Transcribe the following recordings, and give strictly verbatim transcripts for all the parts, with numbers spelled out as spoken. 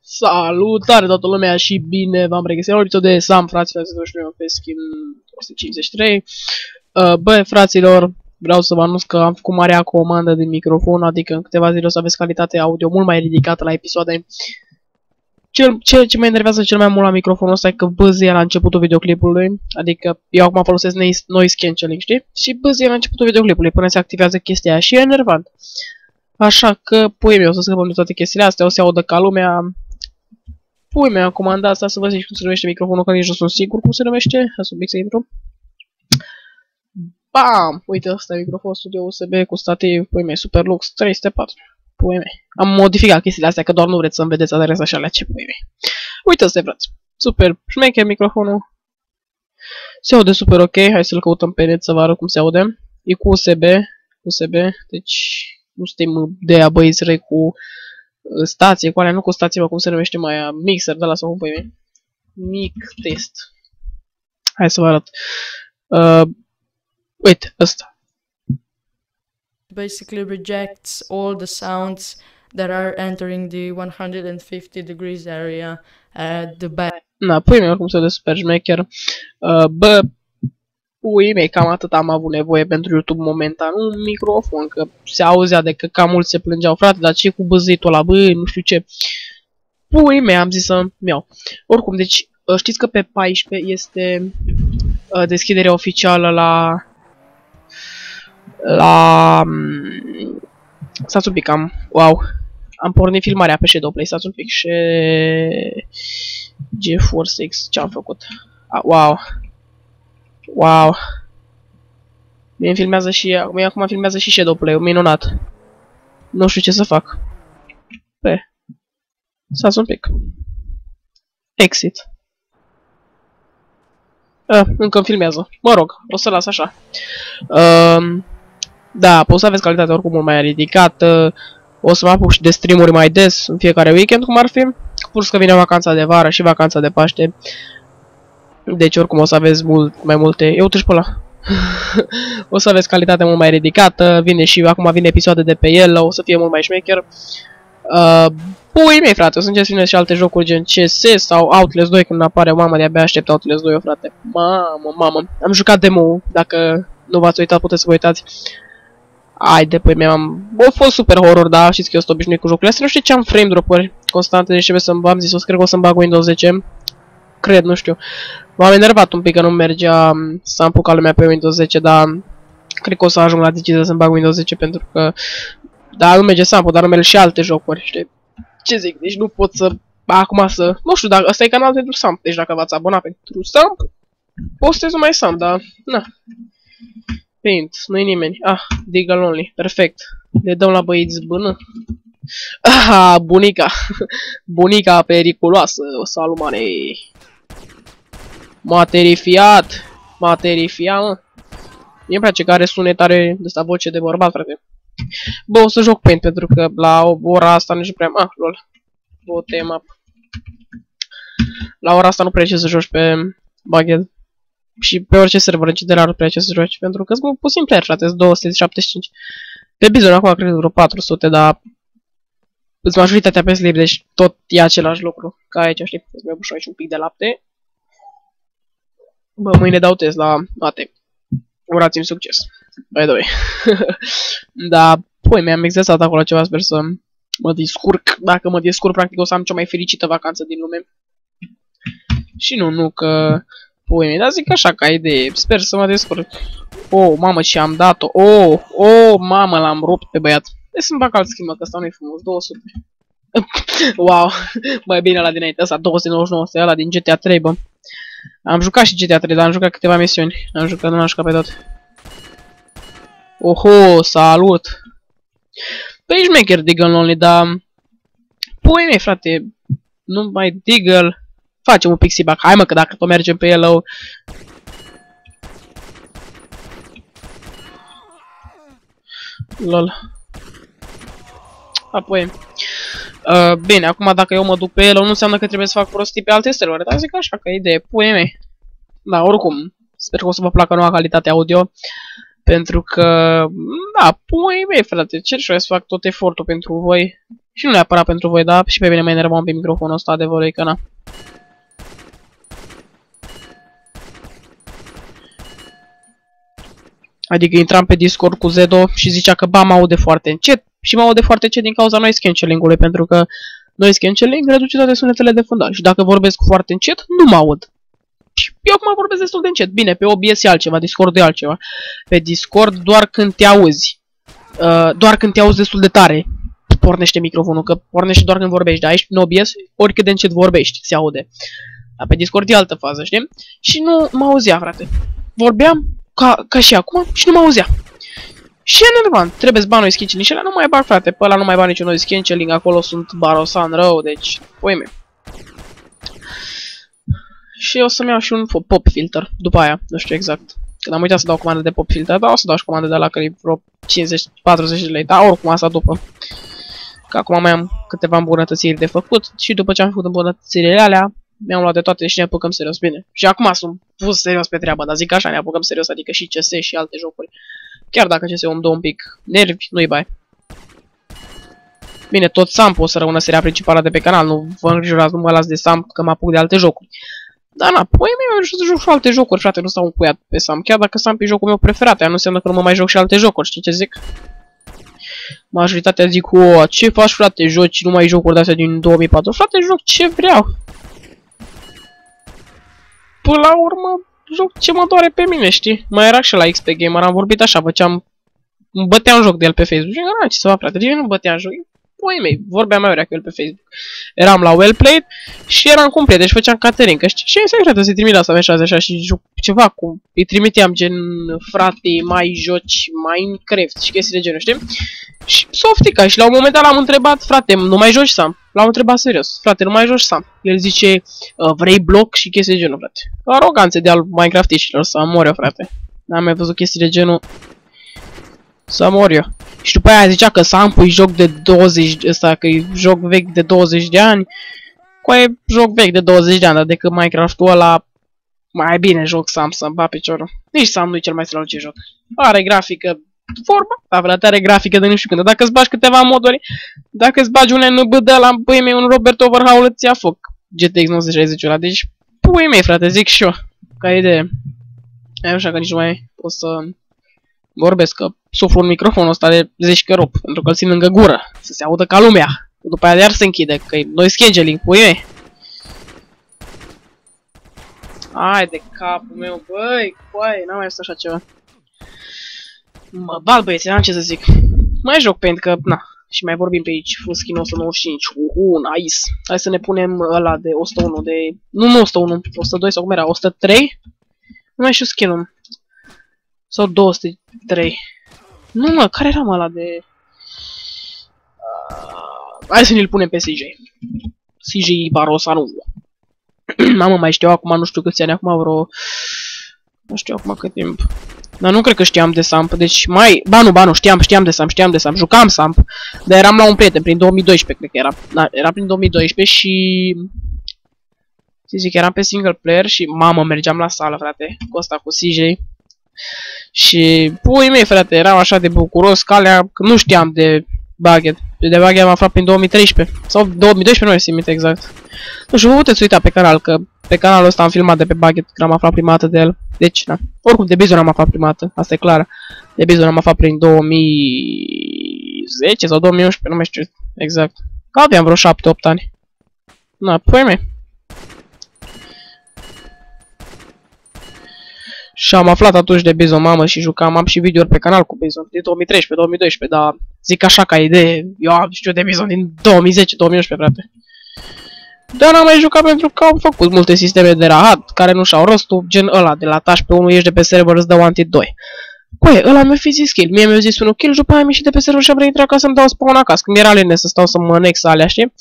Salutare toată lumea și bine v-am regăsit la un episod de Sam, fraților, să ducem pe skin o sută cincizeci și trei. Uh, bă, fraților, vreau să vă anunț că am făcut marea comandă de microfon, adică în câteva zile o să aveți calitate audio mult mai ridicată la episoade. Cel, ce, ce mă enervează cel mai mult la microfonul ăsta e că bâzie la începutul videoclipului, adică eu acum folosesc noise cancelling, știi? Și bâzie la începutul videoclipului până se activează chestia aia și e enervant. Așa că, pui mei, o să scăpăm de toate chestiile astea, o să audă ca lumea. Pui mei, am comandat asta să vă zic cum se numește microfonul, că nici nu sunt sigur cum se numește. Hai să un pic să intru. Bam! Uite, ăsta e microfon studio U S B cu stativ, pui mei, Superlux trei sute patru. Pui mei. Am modificat chestiile astea, că doar nu vreți să-mi vedeți adresa așa la ce pui mei. Uite ăsta, frate. Super șmecher microfonul. Se aude super ok, hai să-l căutăm pe net să vă arăt cum se aude. E cu U S B, U S B, deci nu suntem de aia băieți răi cu stație, cu alea, nu cu stație, mă, cum se numește mai aia, mixer, de la sau cum pui mei. Mic test. Hai să vă arăt. Uh, uite, ăsta. Basically rejects all the sounds that are entering the one hundred fifty degrees area at the back. Na, pui mei, oricum se de super șmecher. Uh, bă, pui mei, cam atât am avut nevoie pentru YouTube momentan. Un microfon, că se auzea de că cam mulți se plângeau, frate, dar ce cu băzitul ăla, bă, nu știu ce. Pui mei, am zis să-mi iau. Oricum, deci, știți că pe paisprezece este uh, deschiderea oficială la... La... Stați un pic, am... Wow! Am pornit filmarea pe Shadowplay, stați un pic. Și... GeForce X, ce-am făcut? Ah, wow! Wow! Mie filmează și... Mie acum filmează și Shadowplay, minunat. Nu știu ce să fac. Pe... Stați un pic. Exit. Ah, încă îmi filmează. Mă rog, o să las așa. Um, Da, poți să aveți calitatea oricum mult mai ridicată. O să mă apuc și de stream-uri mai des în fiecare weekend, cum ar fi. Plus că vine vacanța de vară și vacanța de Paște. Deci oricum o să aveți mult mai multe... Eu uite-și pe ăla. O să aveți calitatea mult mai ridicată. Vine și acum vine episoade de pe el. O să fie mult mai șmecher. Uh, Pui mei, frate, o să încerc să vină și alte jocuri gen C S sau Outlast doi când apare. Mamă, de-abia aștept Outlast doi, frate. Mamă, mamă. Am jucat demo, dacă nu v-ați uitat, puteți să vă uitați. Haide, păi mi-am... A fost super horror, da, știți că eu sunt obișnuit cu jocurile astea. Nu știu ce am frame drop-uri constante, deci trebuie să-mi am zis, o să cred că o să-mi bag Windows zece. Cred, nu știu. M-am enervat un pic că nu mergea să am pucat lumea pe Windows zece, dar cred că o să ajung la decizia să-mi bag Windows zece pentru că... Da, nu merge sample, dar nu merge și alte jocuri, știi? Ce zic, deci nu pot să... Acum să... Nu știu, dar ăsta e canal pentru Sam, deci dacă v-ați abonat pentru Sam, postez numai Sam, dar... Na. Paint, nu-i nimeni. Ah, Deagle Only, perfect. Le dăm la băieți bână. Ah, bunica. Bunica periculoasă, o salut mare. M-a terifiat. M-a terifiat, mă. Mie-mi place că are sunet, are ăsta voce de bărbat, frate. Bă, o să joc Paint, pentru că la ora asta nu știu prea... Ah, lol. Vote map. La ora asta nu prea ce să joci pe Baghead. Și pe orice server, în general, nu prea ce să joci, pentru că sunt puțin player, frate, sunt două sute șaptezeci și cinci. Pe Bizon acum cred vreo patru sute, dar... Îți majoritatea pe slip, deci tot e același lucru, ca aici, știi? Îți mai bușo aici un pic de lapte. Bă, mâine dau test la mate. Urați-mi succes. By the way. Da, păi, mi-am exersat acolo ceva, sper să mă descurc. Dacă mă descurc, practic o să am cea mai fericită vacanță din lume. Și nu, nu că... Păi, dar zic așa ca idee, sper să mă descurc. Oh, mamă, ce am dat-o. Oh, oh, mamă, l-am rupt pe băiat. Deci să-mi bag alt schimb, că ăsta nu-i frumos, două sute. Wow, mai bine ăla dinainte, ăsta două sute nouăzeci și nouă, ăsta ăla din G T A trei, bă. Am jucat și G T A trei, dar am jucat câteva misiuni. Am jucat, nu am jucat pe toate. Oho, salut. Păi, șmecher Deagle Only, dar... Pui mei, frate, nu mai Deagle... Facem un pixie back. Hai mă, că dacă tot mergem pe el... Lol. Apoi... Uh, bine, acum dacă eu mă duc pe el, nu înseamnă că trebuie să fac prostii pe alte servere. Dar zic așa, că idee. Pui mei. Da, oricum. Sper că o să vă placă noua calitate audio. Pentru că... Da, pui mei, frate. Ce să fac tot efortul pentru voi. Și nu neapărat pentru voi, dar și pe mine mă enerva un pic microfonul ăsta, adevărul e că na. Adică intram pe Discord cu Zedo și zicea că ba, mă aude foarte încet. Și mă aude foarte încet din cauza noise cancelling-ului, pentru că noise cancelling reduce toate sunetele de fundal. Și dacă vorbesc foarte încet, nu mă aud. Și eu acum vorbesc destul de încet. Bine, pe O B S e altceva, Discord e altceva. Pe Discord doar când te auzi. Uh, doar când te auzi destul de tare pornește microfonul, că pornește doar când vorbești. Dar aici, în O B S, oricât de încet vorbești, se aude. Dar pe Discord e altă fază, știi? Și nu mă auzea, frate. Vorbeam ca, ca și acum și nu mă auzea. Și e nervant, trebuie să bani noise cancelling și ăla nu mai bag, frate. Pe ăla nu mai bag niciun noise cancelling, acolo sunt barosan rău, deci, pui mei. Și o să-mi iau și un pop filter după aia, nu știu exact. Când am uitat să dau comandă de pop filter, dar o să dau și comandă de la care e vreo cincizeci patruzeci de lei, dar oricum asta după. Că acum mai am câteva îmbunătățiri de făcut și după ce am făcut îmbunătățirile alea, mi-am luat de toate și ne apucăm serios, bine. Și acum sunt pus serios pe treabă, dar zic așa, ne apucăm serios, adică și C S și alte jocuri. Chiar dacă C S-ul îmi dă un pic nervi, nu-i bai. Bine, tot Samp o să rămână seria principală de pe canal, nu vă îngrijorați, nu mă las de Samp că mă apuc de alte jocuri. Dar na, păi eu să joc și alte jocuri, frate, nu stau încuiat pe Samp. Chiar dacă Samp e jocul meu preferat, aia nu înseamnă că nu mă mai joc și alte jocuri, știi ce zic? Majoritatea zic, o, ce faci, frate, joci numai jocuri de-astea din două mii patru? Frate, joc ce vreau. Până la urmă, joc ce mă doare pe mine, știi? Mai era și la X P Gamer, am vorbit așa, făceam... Îmi băteam joc de el pe Facebook și era, ce să fac, frate, eu nu băteam joc. Păi mei, vorbea mai rea cu el pe Facebook. Eram la Well Played și eram complet, deci făceam catering, că știi? Și în secretă se trimit asta mesaje așa și joc ceva cu... Îi trimiteam gen, frate, mai joci Minecraft și chestii de genul, știi? Și softica și la un moment dat l-am întrebat, frate, nu mai joci Sam? L-am întrebat serios, frate, nu mai joci Sam? El zice, vrei bloc și chestii de genul, frate. Aroganțe de al Minecraft-ișilor, să mor eu, frate. N-am mai văzut chestii de genul. Să mor eu. Și după aia zicea că Sam pui joc de douăzeci, ăsta, că e joc vechi de douăzeci de ani. Cu e joc vechi de douăzeci de ani, dar decât Minecraft-ul ăla, mai bine joc Sam să-mi bat piciorul. Nici Sam nu e cel mai strălucit joc. Are grafică, vorba, dar are grafică de nu știu când. Dacă îți bagi câteva moduri, dacă îți bagi un N B D la pui mei, un Robert Overhaul îți ia foc G T X nouă sute șaizeci ăla. Deci, pui mei, frate, zic și eu. Ca idee. E așa că nici nu mai pot să vorbesc, că suflu un microfonul ăsta de zeci că rup, pentru că îl țin lângă gură, să se audă ca lumea. După aia iar se închide, că e noise cancelling, pui mei. Hai de capul meu, băi, băi, n-am mai văzut așa ceva. Mă bal, băieți, n-am ce să zic. Mai joc pentru că, na, și mai vorbim pe aici, Fuskin o sută nouăzeci și cinci, uhu, nice. Hai să ne punem ăla de o sută unu, de... Nu, nu o sută unu, o sută doi sau cum era, o sută trei? Nu mai știu skin-ul. Sau două sute trei. Nu, mă, care era mă ăla de... Uh, hai să ne-l punem pe C J. C J Barosa, nu. Mamă, mai știu acum, nu știu câți ani, acum vreo... Nu știu acum cât timp. Dar nu cred că știam de Samp, deci mai... Ba nu, ba nu, știam, știam de Samp, știam de Samp, jucam Samp. Dar eram la un prieten, prin două mii doisprezece, cred că era. Da, era prin două mii doisprezece și... Să zic, eram pe single player și, mamă, mergeam la sală, frate, cu ăsta, cu C J. Și, pui mei, frate, eram așa de bucuros, calea, că nu știam de Baguette. De Baguette am aflat prin două mii treisprezece. Sau două mii doisprezece, nu mai simt exact. Nu știu, vă puteți uita pe canal, că pe canalul ăsta am filmat de pe Baguette, că am aflat prima dată de el. Deci, da. Oricum, de Bizon am aflat prima dată, asta e clar. De Bizon am aflat prin două mii zece sau două mii unsprezece, nu mai știu exact. Că aveam vreo șapte opt ani. Na, pui mei. Și am aflat atunci de Bizon, mamă, și jucam, am și videouri pe canal cu Bizon, din două mii treisprezece, două mii doisprezece, dar zic așa ca idee, eu am știu de Bizon din două mii zece, două mii unsprezece, frate. Dar n-am mai jucat pentru că au făcut multe sisteme de rahat, care nu și-au rostul, gen ăla, de la tași pe unul, ieși de pe server, îți dă one doi. Păi, ăla mi-a fi zis kill, mie mi-a zis unul kill, după aia am ieșit de pe server și am reintrat ca să-mi dau spawn acasă, când mi-era lene să stau să mă nex alea, știi?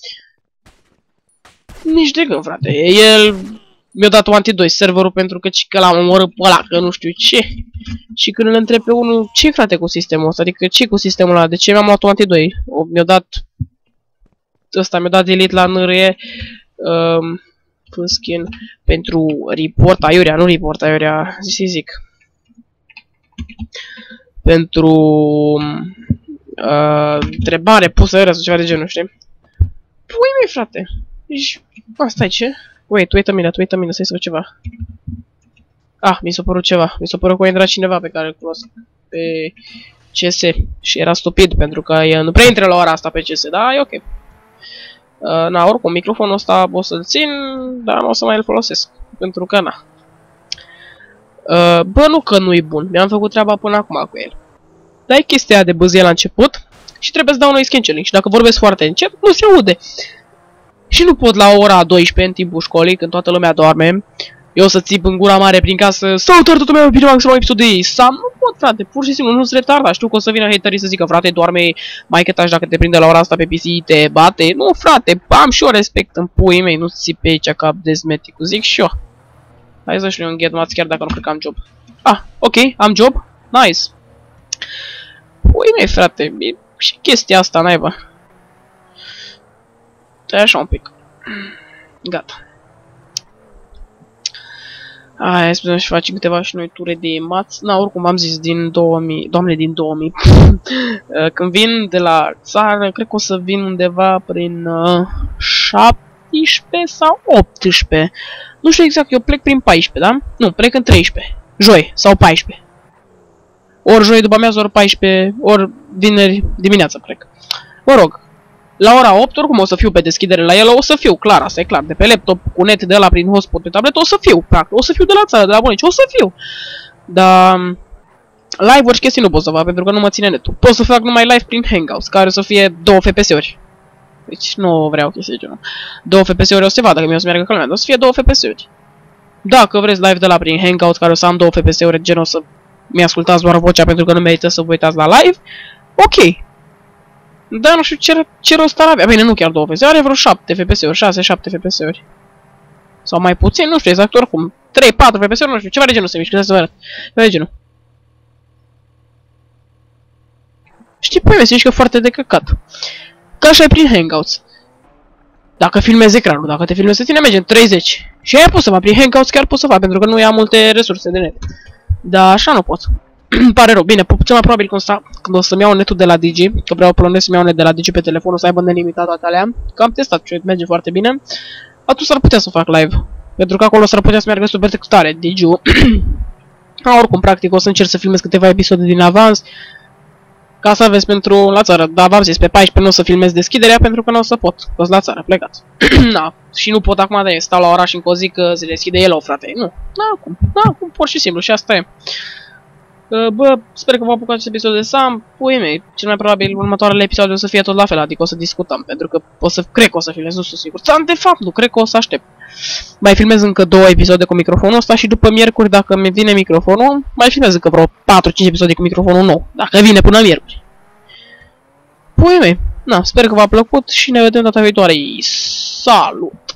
Nici de gând, frate, el... Mi-a dat one doi serverul pentru că, că l-am omorât pe ăla, că nu știu ce. Și când îl întreb pe unul, ce frate cu sistemul ăsta? Adică ce cu sistemul ăla? De ce mi-am luat one doi? Mi-a dat... Ăsta mi-a dat delete la N R E um, Fuskin pentru report aiurea, nu report aiurea, zi zic. Pentru Uh, întrebare pusă era sau ceva de genul, știi? Pui mei, frate. Ești... Asta e ce? Wait, wait a minute, wait a minute, să-i să văd ceva. Ah, mi s-a părut ceva. Mi s-a părut că a intrat cineva pe care îl cunosc pe C S. Și era stupid, pentru că nu prea intră la ora asta pe C S, da? E ok. Uh, na, oricum, microfonul ăsta o să-l țin, dar nu o să mai îl folosesc. Pentru că, na. Uh, bă, nu că nu-i bun. Mi-am făcut treaba până acum cu el. Dai chestia de băzie la început și trebuie să dau noi cancelling. Și dacă vorbesc foarte încet, nu se aude. Și nu pot la ora douăsprezece în timpul școlii, când toată lumea doarme, eu să țip în gura mare prin casă, salutări toată lumea, bine m-am găsit la un episod de Sam. Nu pot, frate, pur și simplu, nu-ți retarda. Știu că o să vină haterii să zică, frate, doarme, maică ta, și dacă te prinde la ora asta pe P C, te bate. Nu, frate, am și eu respect în puii mei, nu țipi pe aici ca dezmeticul, zic și eu. Hai să știu un get mats chiar dacă nu cred că am job. Ah, ok, am job, nice. Pui mei, frate, e și chestia asta, naiba. Stai așa un pic. Gata. Hai, să și facem câteva și noi ture de mați. Na, oricum am zis din două mii, doamne, din două mii. Când vin de la țară, cred că o să vin undeva prin uh, șaptesprezece sau optsprezece. Nu știu exact, eu plec prin paisprezece, da? Nu, plec în treisprezece. Joi sau paisprezece. Ori joi după amiază, ori paisprezece, ori vineri dimineața plec. Mă rog, la ora opt, oricum o să fiu pe deschidere la el, o să fiu, clar, asta e clar, de pe laptop, cu net de la prin hotspot pe tablet, o să fiu, practic, o să fiu de la țară, de la bunici, o să fiu. Dar live-uri și chestii nu pot să fac, pentru că nu mă ține netul. Pot să fac numai live prin Hangouts, care o să fie două F P S-uri. Deci nu vreau chestii de genul. Două F P S-uri o să se vadă, că mi-o să meargă ca lumea, o să fie două F P S-uri. Dacă vreți live de la prin Hangouts, care o să am două F P S-uri, de genul o să mi-ascultați doar vocea, pentru că nu merită să vă uitați la live, ok. Dar nu știu ce, ce rost ar avea. Bine, nu chiar două F P S-uri, are vreo șapte F P S-uri, șase șapte F P S-uri. Sau mai puțin, nu știu exact, oricum. trei patru F P S-uri, nu știu, ceva de genul se mișcă, să vă arăt. Ceva de genul. Știi, păi, se mișcă foarte de căcat. Ca așa e prin Hangouts. Dacă filmezi ecranul, dacă te filmezi, se ține merge în treizeci. Și aia pot să fac, prin Hangouts chiar pot să fac, pentru că nu am multe resurse de net. Dar așa nu pot. Îmi pare rău. Bine, cel mai probabil când, sta, când o să-mi iau netul de la Digi, că vreau plănesc să-mi iau net de la Digi pe telefon, o să aibă nelimitat toate alea, că am testat și merge foarte bine, atunci s-ar putea să fac live. Pentru că acolo s-ar putea să meargă super tare, Digi-ul. Oricum, practic, o să încerc să filmez câteva episoade din avans, ca să aveți pentru la țară. Dar v-am zis, pe paisprezece nu o să filmez deschiderea, pentru că nu o să pot, că la țară, plecați. Na, și nu pot acum de stau la oraș încă o zi că se deschide el, frate. Nu, n-am cum, n-am cum, pur și simplu, și asta e. Bă, sper că vă apucați acest episod de Sam. Puii mei, cel mai probabil următoarele episoade o să fie tot la fel, adică o să discutăm, pentru că o să, cred că o să filmez, nu sunt sigur. Sam, de fapt, nu, cred că o să aștept. Mai filmez încă două episoade cu microfonul ăsta și după miercuri, dacă mi vine microfonul, mai filmez încă vreo patru cinci episoade cu microfonul nou, dacă vine până miercuri. Puii mei, na, sper că v-a plăcut și ne vedem data viitoare. Salut!